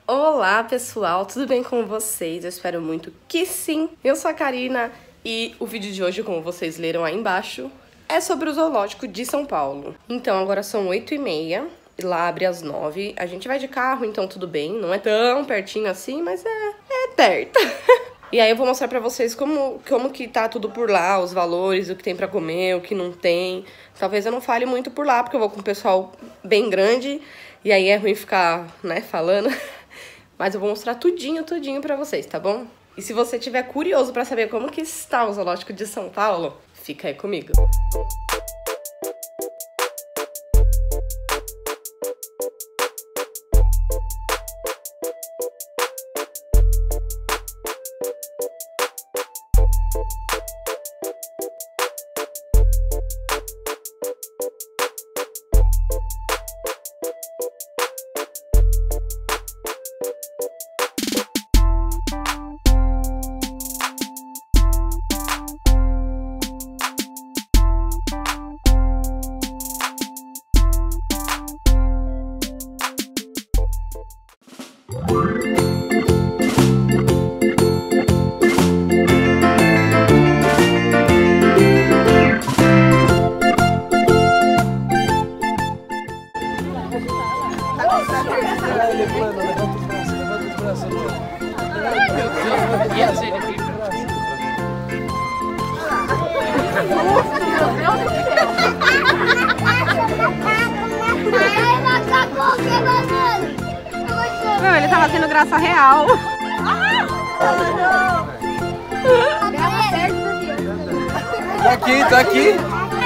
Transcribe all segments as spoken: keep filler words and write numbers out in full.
Olá pessoal, tudo bem com vocês? Eu espero muito que sim. Eu sou a Karina e o vídeo de hoje, como vocês leram aí embaixo, é sobre o zoológico de São Paulo. Então agora são oito e meia, lá abre às nove. A gente vai de carro, então tudo bem, não é tão pertinho assim, mas é, é perto. E aí eu vou mostrar pra vocês como, como que tá tudo por lá, os valores, o que tem pra comer, o que não tem. Talvez eu não fale muito por lá, porque eu vou com um pessoal bem grande e aí é ruim ficar, né, falando. Mas eu vou mostrar tudinho, tudinho pra vocês, tá bom? E se você tiver curioso pra saber como que está o zoológico de São Paulo, fica aí comigo. Não, ele tava tendo graça real. Tô aqui, tô aqui.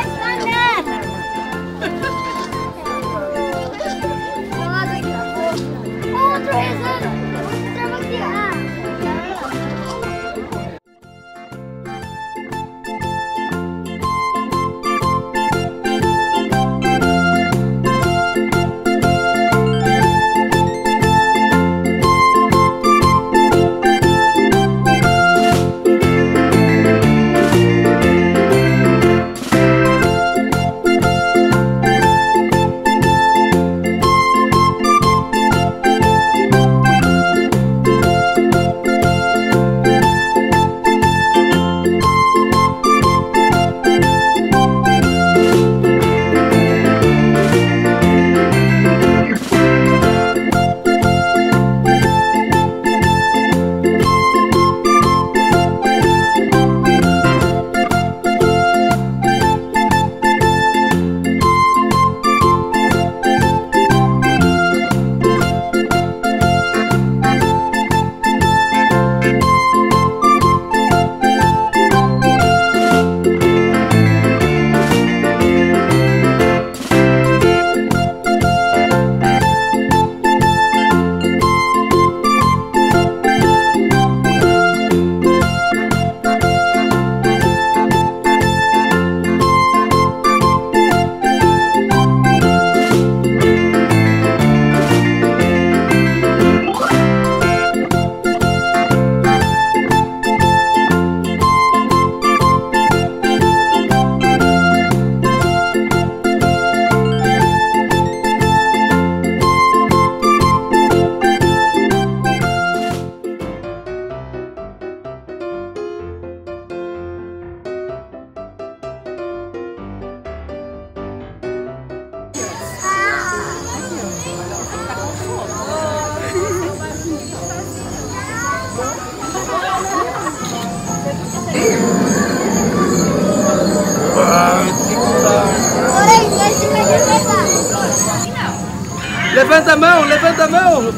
Levanta a mão, levanta a mão!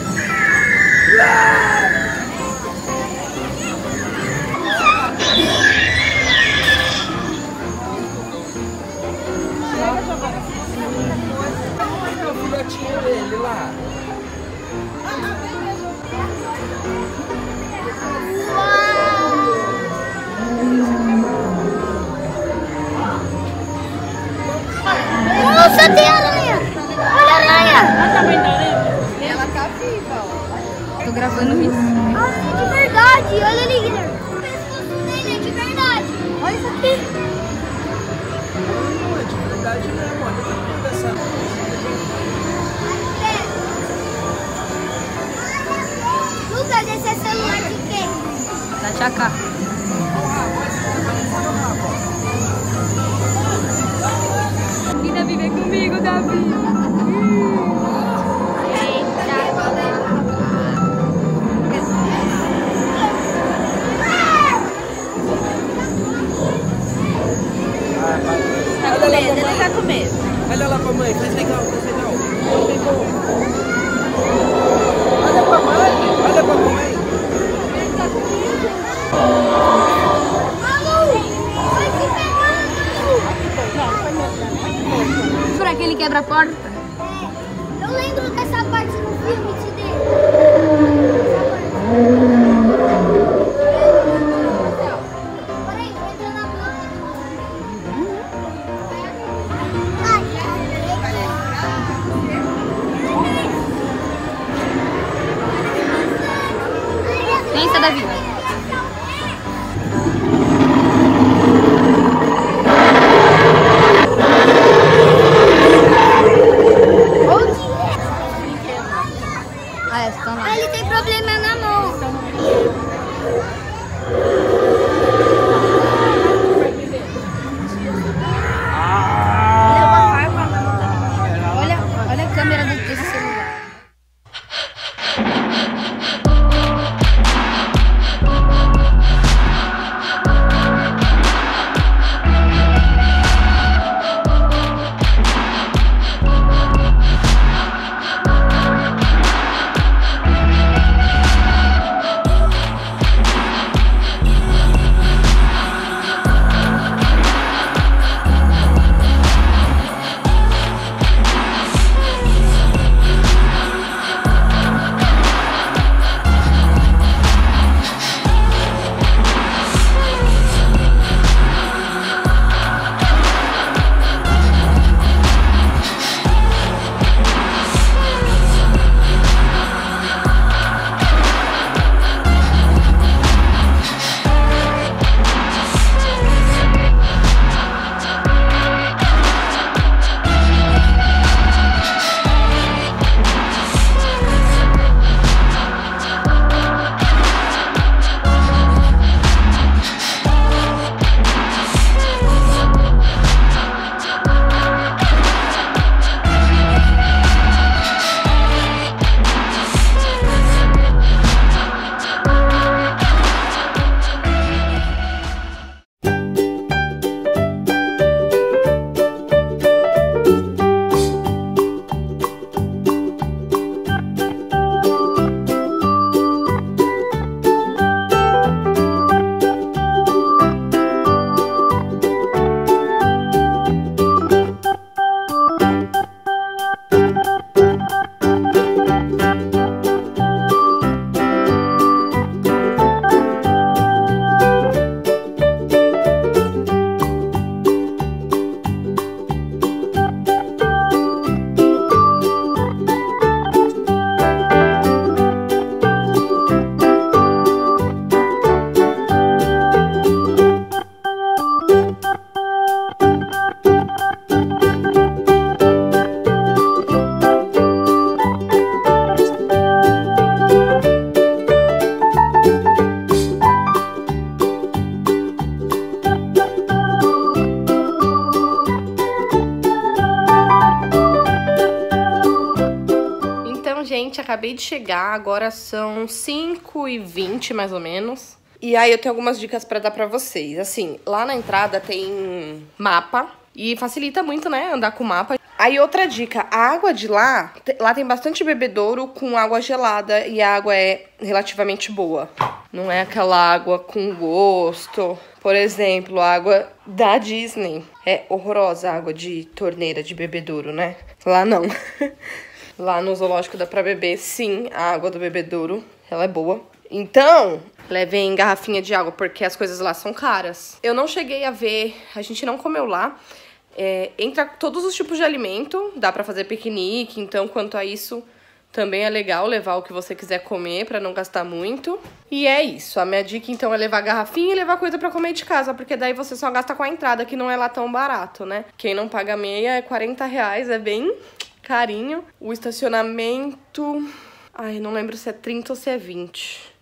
Olha o filhotinho dele lá. Nossa, tem aranha! Olha a aranha! Ela tá viva, ó. Tô gravando isso. Ah, de verdade! Olha ali, Guilherme! O pescoço dele é de verdade! Olha isso aqui! Não, é de verdade mesmo, olha o tamanho dessa. Chacá. E Davi, vem comigo, Davi. Tá com medo, ele tá com medo. Olha lá pra mãe, faz legal, faz legal. Olha pra mãe, olha pra mãe. Ele tá com medo. Será que ele quebra a porta? Eu lembro dessa parte no filme de dele. Peraí, entra na planta. Pensa, Davi. Ah, essa tá lá. Ele tem problema na mão. Olha, olha a câmera desse celular. Gente, acabei de chegar, agora são cinco e vinte mais ou menos. E aí eu tenho algumas dicas pra dar pra vocês. Assim, lá na entrada tem mapa e facilita muito, né, andar com mapa. Aí outra dica, a água de lá, lá tem bastante bebedouro com água gelada e a água é relativamente boa. Não é aquela água com gosto. Por exemplo, a água da Disney é horrorosa, a água de torneira de bebedouro, né? Lá não. Lá no zoológico dá pra beber, sim, a água do bebedouro, ela é boa. Então, levem garrafinha de água, porque as coisas lá são caras. Eu não cheguei a ver, a gente não comeu lá. É, entra todos os tipos de alimento, dá pra fazer piquenique, então quanto a isso, também é legal levar o que você quiser comer pra não gastar muito. E é isso, a minha dica então é levar garrafinha e levar coisa pra comer de casa, porque daí você só gasta com a entrada, que não é lá tão barato, né? Quem não paga meia é quarenta reais, é bem carinho. O estacionamento, ai, não lembro se é trinta ou se é vinte.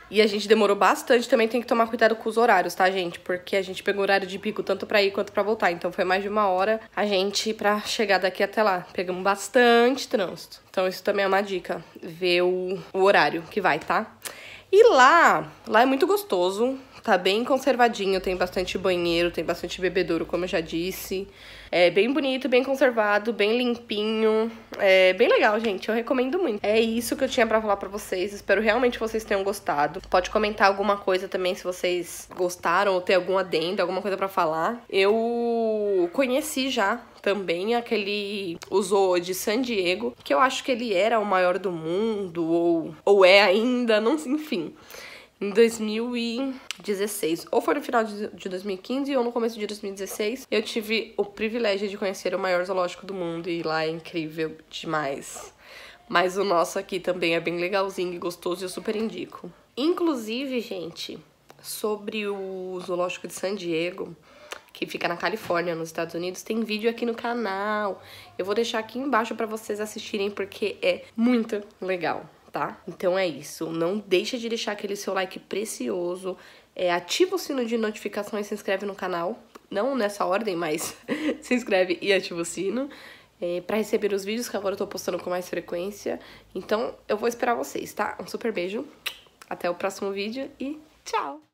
E a gente demorou bastante, também tem que tomar cuidado com os horários, tá, gente? Porque a gente pegou horário de pico tanto pra ir quanto pra voltar. Então foi mais de uma hora a gente pra chegar daqui até lá. Pegamos bastante trânsito. Então isso também é uma dica, ver o, o horário que vai, tá? E lá, lá é muito gostoso, tá bem conservadinho, tem bastante banheiro, tem bastante bebedouro, como eu já disse. É bem bonito, bem conservado, bem limpinho. É bem legal, gente, eu recomendo muito. É isso que eu tinha pra falar pra vocês, espero realmente que vocês tenham gostado. Pode comentar alguma coisa também se vocês gostaram ou tem algum adendo, alguma coisa pra falar. Eu conheci já também aquele, o Zoo de San Diego, que eu acho que ele era o maior do mundo, ou, ou é ainda, não sei, enfim. Em dois mil e dezesseis, ou foi no final de dois mil e quinze ou no começo de dois mil e dezesseis, eu tive o privilégio de conhecer o maior zoológico do mundo e lá é incrível demais. Mas o nosso aqui também é bem legalzinho e gostoso e eu super indico. Inclusive, gente, sobre o zoológico de San Diego, que fica na Califórnia, nos Estados Unidos, tem vídeo aqui no canal. Eu vou deixar aqui embaixo pra vocês assistirem porque é muito legal, tá? Então é isso, não deixa de deixar aquele seu like precioso, é, ativa o sino de notificações, se inscreve no canal, não nessa ordem, mas se inscreve e ativa o sino, é, pra receber os vídeos que agora eu tô postando com mais frequência. Então eu vou esperar vocês, tá? Um super beijo, até o próximo vídeo e tchau!